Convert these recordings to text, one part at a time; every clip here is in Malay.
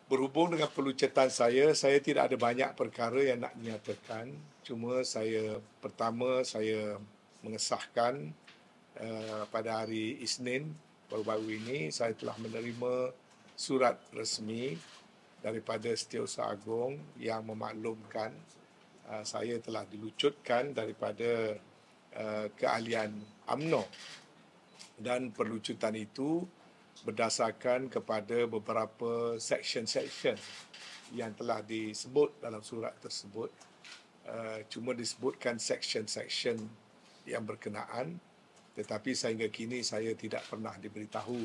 Berhubung dengan pelucutan saya tidak ada banyak perkara yang nak dinyatakan. Cuma pertama saya mengesahkan pada hari Isnin baru-baru ini saya telah menerima surat resmi daripada Setiausaha Agong yang memaklumkan saya telah dilucutkan daripada keahlian UMNO, dan perlucutan itu berdasarkan kepada beberapa section-section yang telah disebut dalam surat tersebut. Cuma disebutkan section-section yang berkenaan, tetapi sehingga kini saya tidak pernah diberitahu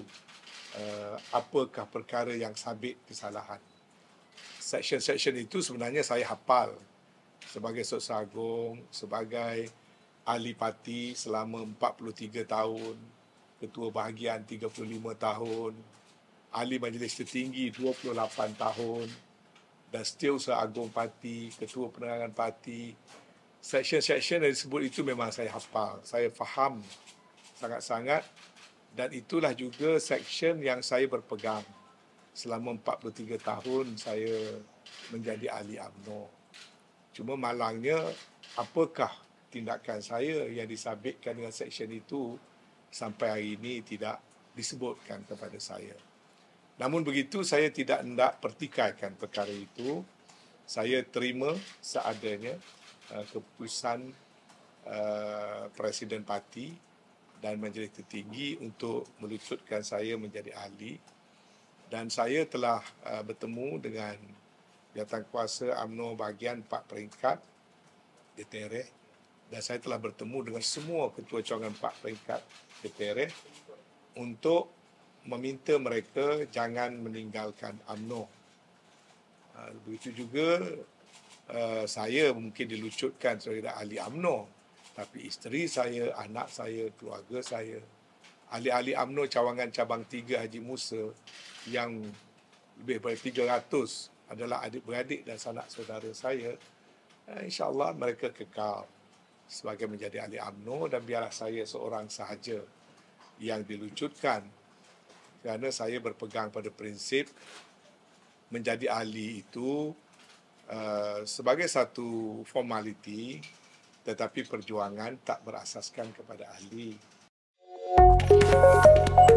apakah perkara yang sabit kesalahan. Section-section itu sebenarnya saya hafal sebagai Setiausaha Agong, sebagai ahli parti selama 43 tahun, Ketua Bahagian 35 tahun, Ahli Majlis Tertinggi 28 tahun, dan Setiausaha Agong Parti, Ketua Penerangan Parti. Section-section yang disebut itu memang saya hafal, saya faham sangat-sangat, dan itulah juga section yang saya berpegang selama 43 tahun saya menjadi ahli UMNO. Cuma malangnya, apakah tindakan saya yang disabitkan dengan section itu sampai hari ini tidak disebutkan kepada saya. Namun begitu, saya tidak hendak pertikaikan perkara itu. Saya terima seadanya keputusan Presiden Parti dan Majlis Tertinggi untuk melucutkan saya menjadi ahli. Dan saya telah bertemu dengan Jawatankuasa UMNO bahagian 4 peringkat DPR, dan saya telah bertemu dengan semua ketua cawangan 4 peringkat DPR untuk meminta mereka jangan meninggalkan UMNO. Begitu juga saya mungkin dilucutkan sebagai ahli UMNO, tapi isteri saya, anak saya, keluarga saya, ahli-ahli UMNO cawangan cabang 3 Haji Musa yang lebih daripada 300 adalah adik-beradik dan sanak saudara saya. InsyaAllah mereka kekal sebagai menjadi ahli UMNO, dan biarlah saya seorang sahaja yang dilucutkan, kerana saya berpegang pada prinsip menjadi ahli itu sebagai satu formaliti, tetapi perjuangan tak berasaskan kepada ahli.